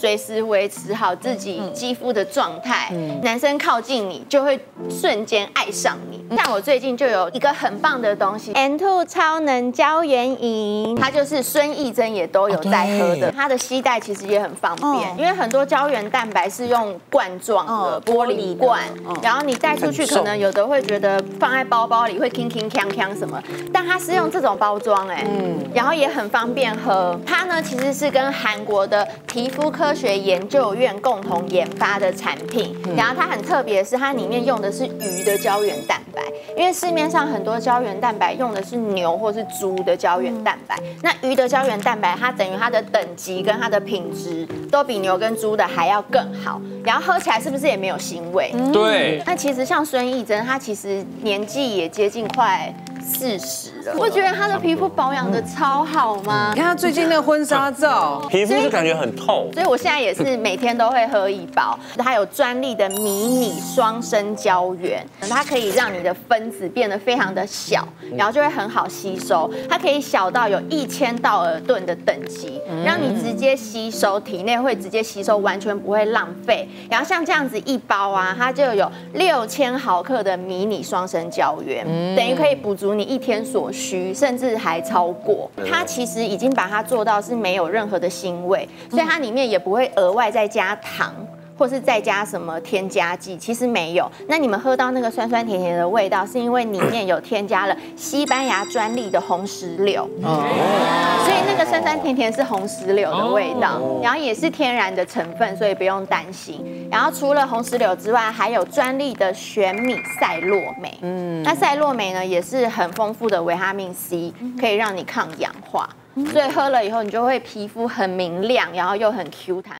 随时维持好自己肌肤的状态。男生靠近你就会瞬间爱上你。像我最近就有一个很棒的东西 ，N2 超能胶原饮，它就是孙艺珍也都有在喝的。它的携带其实也很方便，因为很多胶原蛋白是用罐状的玻璃罐，然后你带出去可能有的会觉得放在包包里会铿铿锵锵什么，但它是用这种包装然后也很方便喝。它呢其实是跟韩国的皮肤科学研究院共同研发的产品，然后它很特别的是它里面用的是鱼的胶原蛋白，因为市面上很多胶原蛋白用的是牛或是猪的胶原蛋白，那鱼的胶原蛋白它等于它的等级跟它的品质都比牛跟猪的还要更好，然后喝起来是不是也没有腥味？ 对。 那其实像孙艺珍，她其实年纪也接近快40了，我觉得她的皮肤保养的超好吗？ 你看她最近那个婚纱照， 皮肤就感觉很透。 所以我现在也是每天都会喝一包，它有专利的迷你双生胶原，它可以让你的分子变得非常的小，然后就会很好吸收。它可以小到有1000道尔顿的等级，让你直接吸收，体内会直接吸收，完全不会浪费。然后像这样子一包啊，它就有6000毫克的迷你双生胶原，等于可以补足你一天所需，甚至还超过。它其实已经把它做到是没有任何的腥味，所以它里面也不会额外再加糖。或是再加什么添加剂，其实没有。那你们喝到那个酸酸甜甜的味道，是因为里面有添加了西班牙专利的红石榴，所以那个酸酸甜甜是红石榴的味道，然后也是天然的成分，所以不用担心。然后除了红石榴之外，还有专利的玄米赛洛美，那赛洛美呢也是很丰富的维他命 C， 可以让你抗氧化，所以喝了以后你就会皮肤很明亮，然后又很 Q 弹。